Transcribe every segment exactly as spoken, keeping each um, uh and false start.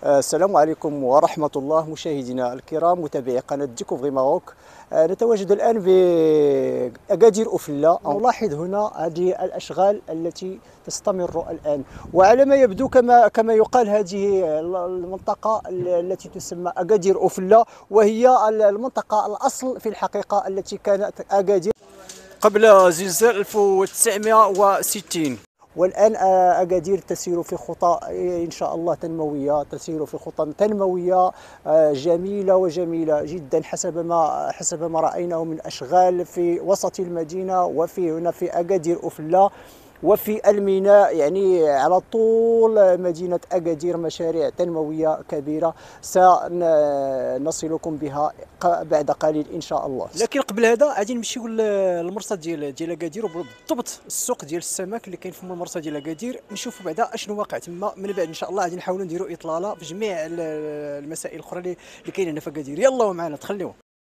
السلام عليكم ورحمة الله مشاهدينا الكرام متابعي قناة ديكوفري ماروك. آه، نتواجد الآن بأكادير أوفلا. نلاحظ هنا هذه الأشغال التي تستمر الآن، وعلى ما يبدو كما كما يقال هذه المنطقة التي تسمى أكادير أوفلا، وهي المنطقة الأصل في الحقيقة التي كانت أكادير قبل زلزال ألف وتسعمائة وستين. والآن أكادير تسير في خطى إن شاء الله تنموية، تسير في خطى تنموية جميلة وجميلة جدا حسب ما حسب ما رأيناه من أشغال في وسط المدينة، وفي هنا في أكادير أوفلا وفي الميناء، يعني على طول مدينة أكادير مشاريع تنموية كبيرة سنصلكم بها بعد قليل إن شاء الله. لكن قبل هذا غادي نمشيو للمرصد ديال ديال أكادير، وبالضبط السوق ديال السمك اللي كاين في المرصد ديال أكادير، نشوفوا بعدا اشنو واقع تما. من بعد ان شاء الله غادي نحاولوا نديروا اطلاله في جميع المسائل الاخرى اللي كاينه هنا في أكادير. يلا معنا تخليو.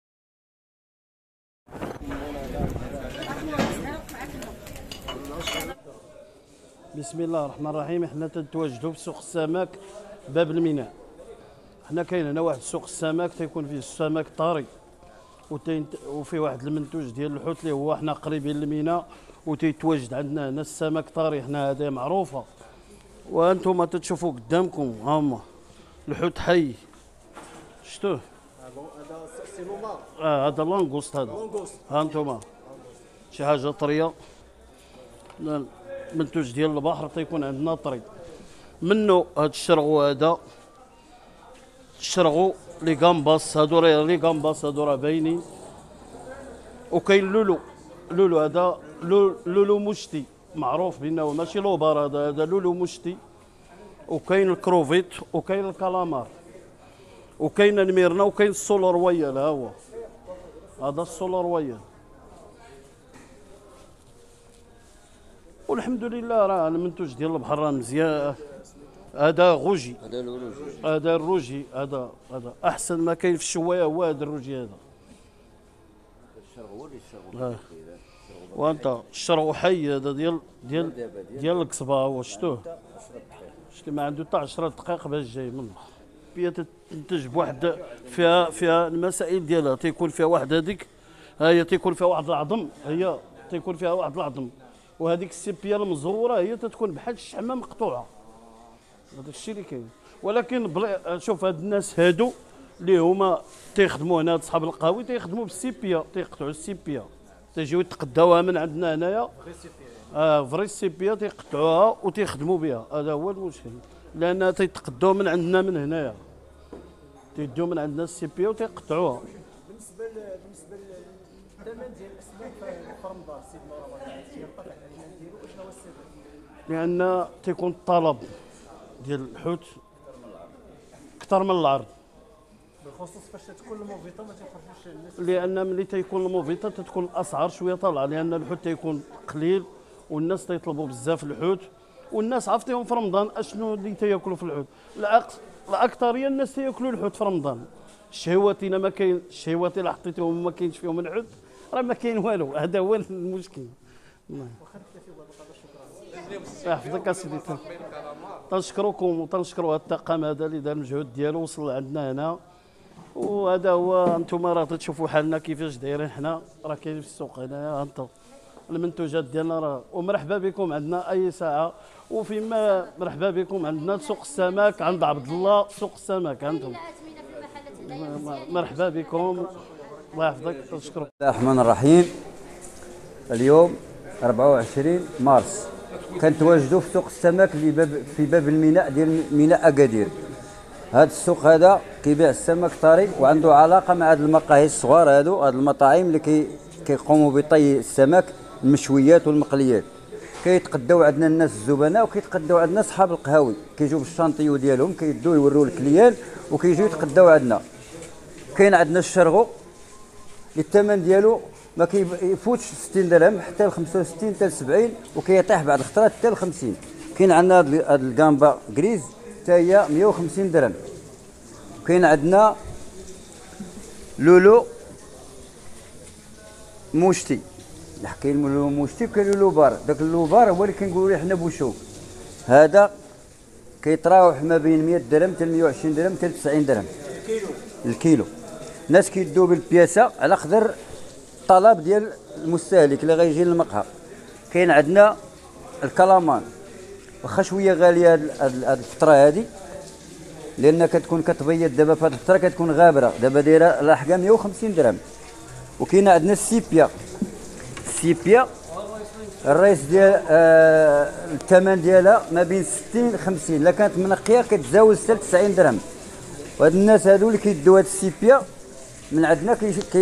بسم الله الرحمن الرحيم. حنا تنتواجدوا في سوق السمك باب الميناء. حنا كاين هنا واحد سوق السمك تيكون فيه السمك طري، وفيه واحد المنتوج ديال الحوت اللي هو حنا قريبين للميناء، وتيتواجد عندنا هنا السمك طري. حنا هذه معروفه، وانتم تتشوفوا قدامكم ها هما الحوت حي، شفتوه؟ هذا سيلومار، اه هذا لونغوست. هذا ها انتم شي حاجه طريه، المنتوج ديال البحر تيكون عندنا طري. منه هذا الشرغو، هذا الشرغو لي كامباس، هادو راه لي كامباس هادو راه باينين. وكاين لولو، لولو هذا لولو مشتي معروف بانه ماشي لوبار، هذا هذا لولو مشتي. وكاين الكروفيت، وكاين الكالامار، وكاين الميرنا، وكاين السولو رويال. ها هو هذا السولو رويال. والحمد لله راه المنتوج ديال البحر راه مزيان. هذا غوجي، هذا الروجي، هذا الروجي، هذا هذا احسن ما كاين في الشوايه هو هذا الروجي. هذا الشرغو اللي الشرغو، وانت الشرغو حي هذا ديال ديال ديال القصبه. هو شفتوه؟ شتي ما عنده حتى عشرة دقائق باش جاي من الاخر. هي تنتج بواحد فيها فيها المسائل ديالها، تيكون فيها واحد هذيك، ها هي تيكون فيها واحد العظم، هي تيكون فيها واحد العظم، وهذيك السيبيه المزوره هي تتكون بحال الشحمه مقطوعه. هذا الشيء اللي كاين. ولكن شوف هاد الناس هادو اللي هما تيخدموا هنا، صحاب القهوي تيخدموا بالسيبيه، تيقطعوا السيبيه، تيجيو يتقداوها من عندنا هنايا. اه فري السيبيه تيقطعوها وتيخدموا بها. هذا هو المشكل، لان تيتقداو من عندنا من هنايا، تيديو من عندنا السيبيه وتيقطعوها. بالنسبه بالنسبه للثمن ديال الاسماك في رمضان سيدنا رمضان تيرتفع علينا نديرو، شنو هو السبب؟ لان تيكون الطلب ديال الحوت اكثر من العرض، بالخصوص فاش تكون الموفيطه ما تيخرجوش الناس. لان ملي تيكون الموفيطه تتكون الاسعار شويه طالعه، لان الحوت تيكون قليل والناس تيطلبوا بزاف الحوت، والناس عرفتيهم في رمضان اشنو اللي تياكلوا في الحوت. الاكثريه الناس تياكلوا الحوت في رمضان. الشهواتي ما كاين، الشهواتي اللي حطيتهم ما كاينش فيهم الحوت راه ما كاين والو. هذا هو المشكل. يحفظك اسيدي. تنشكركم وتنشكروا هذا الطاقم هذا اللي دار المجهود ديالو وصل عندنا هنا. وهذا هو، انتم راه تشوفوا حالنا كيفاش دايرين. حنا راه كاين في السوق هنايا انتم المنتوجات ديالنا راه. ومرحبا بكم عندنا اي ساعه، وفيما مرحبا بكم عندنا سوق السمك عند عبد الله. سوق السمك انتم مرحبا بكم، الله يحفظك. تشكروا. بسم الله الرحمن الرحيم. اليوم أربعة وعشرين مارس كنتواجدوا في سوق السمك اللي باب في باب الميناء ديال ميناء أكادير. هذا السوق هذا كيبيع السمك طري، وعنده علاقه مع هذه المقاهي الصغار هذو، هذه المطاعم اللي كي كيقوموا بطي السمك المشويات والمقليات. كيتقداو عندنا الناس الزبناء، وكيتقداو عندنا صحاب القهاوي، كيجيو بالشانطيو ديالهم كيدوا يوروا الكليان وكيجيو يتقداو عندنا. كاين عندنا الشرغو اللي الثمن ديالو ما كيفوتش ستين درهم حتى ل خمسة وستين حتى ل سبعين، وكيطيح بعض الخطرات حتى ل خمسين. كاين عندنا هذا الكامبا غريز حتى هي مية وخمسين درهم. كاين عندنا لولو موشتي، كاين لولو موشتي وكاين لولو بار. داك اللولو بار هو اللي كنقولوا ليه حنا بوشوك. هذا كيتراوح ما بين مية درهم حتى مية وعشرين درهم حتى تسعين درهم الكيلو. الكيلو الناس كيدوا بالبياسه على قدر الطلب ديال المستهلك اللي غيجي للمقهى. كاين عندنا الكلامان واخا شويه غاليه هاد الفتره هادي لان كتكون كتبيض دابا في هاد الفتره كتكون غابره، دابا دايره لاحقه مية وخمسين درهم. وكاين عندنا السيبيا، السيبيا الرئيس ديال آه الثمن ديالها ما بين ستين ل خمسين، الا كانت منقيه كتزاوز حتى تسعين درهم. وهاد الناس هادو اللي كيدوا هاد السيبيا من عندنا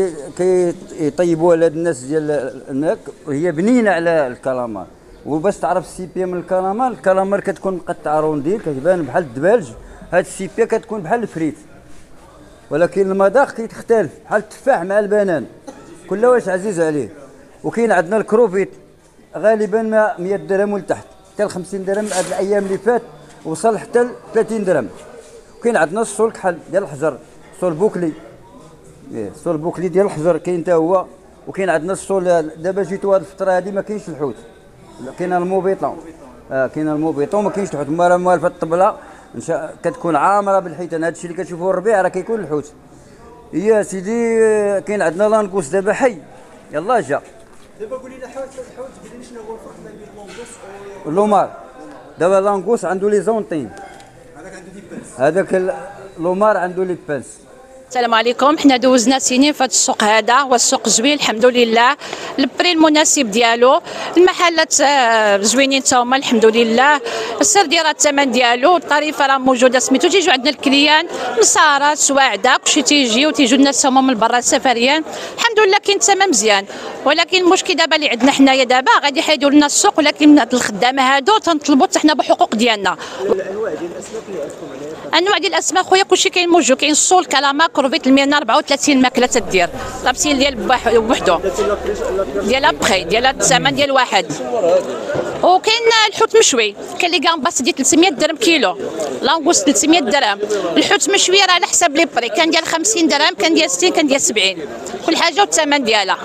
كيطيبوها لهاد الناس ديال هناك، وهي بنينه على الكلامار. وباش تعرف السيبيا من الكلامار، الكلامار كتكون مقطعه رونديل كتبان بحال الدبالج، هاد السيبيا كتكون بحال الفريت، ولكن المذاق كيتختلف بحال التفاح مع البنان، كل واش عزيز عليه. وكاين عندنا الكروفيت غالبا ما مية درهم ولتحت حتى ل خمسين درهم. هاد الايام اللي فات وصل حتى ل ثلاثين درهم. وكاين عندنا الصول كحل ديال الحجر، الصول بوكلي، ايه الصول بوكلي ديال الحجر كاين حتى هو. وكاين عندنا الصول دابا جيتو هاد الفتره هادي ما كاينش الحوت، كاين الموبيطون، اه كاين الموبيطون ما كاينش الحوت. ما راه موالفه الطبله كتكون عامره بالحيتان، هادشي اللي كتشوفوه الربيع راه كيكون الحوت. يا سيدي كاين عندنا لانكوس دابا حي، يلاه جا. دابا قول لنا حوت الحوت قول لنا شنو هو الفرق ما بين اللونغوس واللومار. دابا لانكوس عنده لي زونطين، هذاك عنده دي بانس، هذاك اللومار عنده لي بانس. السلام عليكم. حنا دوزنا سنين في هذا السوق هذا، والسوق زوين الحمد لله، البري المناسب ديالو، المحلات زوينين تا هما الحمد لله، السر ديال الثمن ديالو، الطريفه راه موجوده سميتو. تيجيو عندنا الكليان من سهرات سواعده كلشي تيجيو، تيجيو الناس هما من برا السفريان، الحمد لله كاين الثمن مزيان. ولكن المشكل دابا اللي عندنا حنايا دابا غادي يحيدوا لنا السوق، ولكن هاد الخدامه هادو تنطلبوا حتى حنا بحقوق ديالنا. الانواع ديال الاسماك اللي عندكم عليها؟ انواع ديال الاسماك خويا كلشي كاين موجود، كاين الصول، كلامار، كروفيت، المينا أربعة وثلاثين ماكله تدير لابسين ديال بوحدو ديال ابخي ديال الثمن ديال واحد. وكاين الحوت مشوي، كاين اللي كامباس ديال ثلاثمية درهم كيلو، لانغوس ثلاثمية درهم. الحوت مشوي راه على حسب لي بري، كان ديال خمسين درهم، كان ديال ستين، كان ديال سبعين، كل حاجه والثمن ديالها.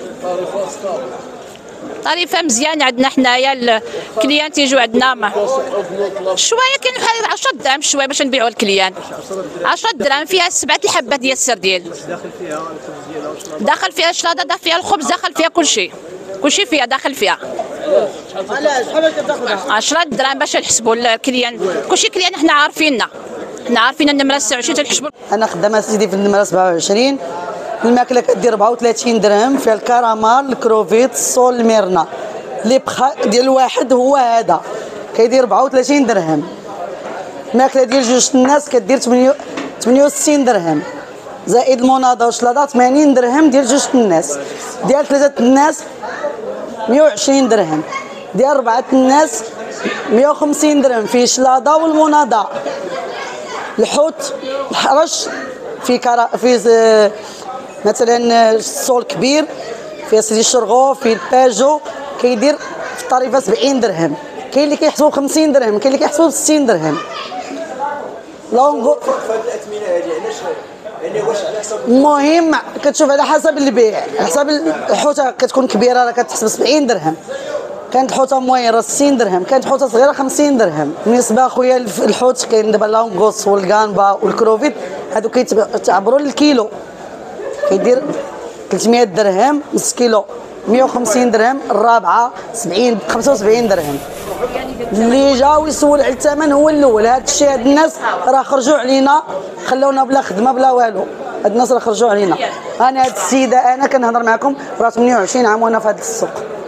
طريفه مزيان عندنا حنايا، الكليان تيجيو عندنا شويه، كاين بحال عشرة درهم شويه باش نبيعوا الكليان، عشرة درهم فيها سبعه الحبات ديال السرديل، داخل فيها الخبز ديالها والشلاضه، داخل فيها الشلاضه، داخل فيها الخبز، داخل فيها كلشي، كلشي فيها داخل فيها. علاش شحال كتاخذها؟ عشرة درهم باش نحسبوا الكليان، كلشي كليان حنا عارفيننا، حنا عارفين النمره ستة وعشرين تنحسبوا. انا خدامه سيدي في النمره سبعة وعشرين. الماكله كدير أربعة وثلاثين درهم، فيها الكرامار، الكروفيت، الصول، الميرنا. لي بخا ديال الواحد هو هذا كيدير أربعة وثلاثين درهم. الماكله ديال جوج الناس كدير ثمانية وستين درهم، زائد المناضه والشلاضه ثمانين درهم ديال جوج الناس. ديال ثلاثه الناس مية وعشرين درهم، ديال اربعه الناس مية وخمسين درهم، فيه الشلاضه والمناضه. الحوت الحرش في كرا في مثلا الصول كبير، في سيدي الشرغو، في الباجو، كيدير في الطريفه سبعين درهم، كاين اللي كيحسبوا ب خمسين درهم، كاين اللي كيحسبوا ب ستين درهم. لونغو فهاد الاثمنه هذه علاش يعني واش على حسب؟ المهم كتشوف على حسب البيع، على حسب الحوته كتكون كبيره راه كتحسب سبعين درهم، كانت حوته مويره ستين درهم، كانت حوته صغيره خمسين درهم. بالنسبه خويا الحوت كاين دابا لونغوس والكانبا والكروفيت، هادو كيتعبروا للكيلو، كيدير ثلاثمية درهم، نص كيلو مية وخمسين درهم، الرابعه سبعين خمسة وسبعين درهم. اللي جا ويسول على الثمن هو الاول. هذا الشيء هاد الناس راه خرجوا علينا، خلونا بلا خدمه بلا والو، هاد الناس راه خرجوا علينا. انا هاد السيده انا كنهضر معكم راه ثمانية وعشرين عام وانا في هذا السوق.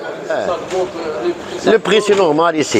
Le prix c'est normal ici.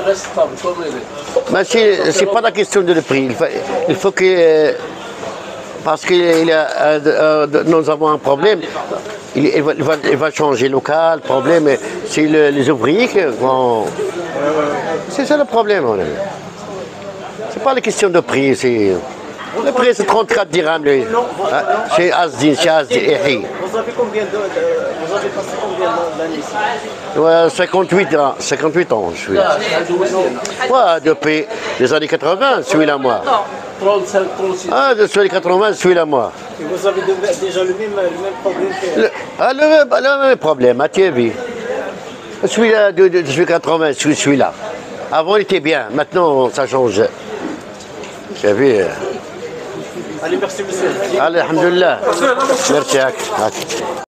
Mais c'est pas la question de le prix. Il faut, il faut que parce que il y a, euh, nous avons un problème. Il, il, va, il, va, il va changer local. Le problème, c'est le, les ouvriers qui vont. C'est ça le problème. C'est pas la question de prix. Le prix c'est trente-quatre dirhams. Chez Asdin, chez Asdin. Vous avez combien de, de vous avez passé combien d'années ici? Ouais, cinquante-huit ans, cinquante-huit ans je suis. Ouais, depuis les années quatre-vingts, celui-là moi. trente-cinq, trente-six. Ah, depuis les quatre-vingts, celui-là moi. Et vous avez de, déjà le même, le même problème que... Le, ah, le, le même problème, à Thierry. Celui-là, de, de, depuis quatre-vingts, celui-là. Avant, il était bien. Maintenant, ça change. Tu as vu? Allez, merci monsieur. Allez, alhamdoulilah. Merci.